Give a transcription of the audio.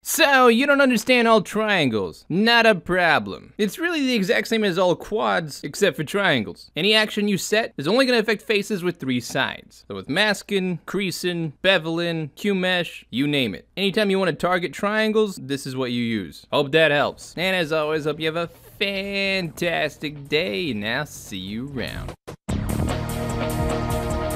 So, you don't understand all triangles. Not a problem. It's really the exact same as all quads, except for triangles. Any action you set is only gonna affect faces with 3 sides. So with masking, creasing, beveling, Q-mesh, you name it. Anytime you wanna target triangles, this is what you use. Hope that helps. And as always, hope you have a fantastic day, and I'll see you around.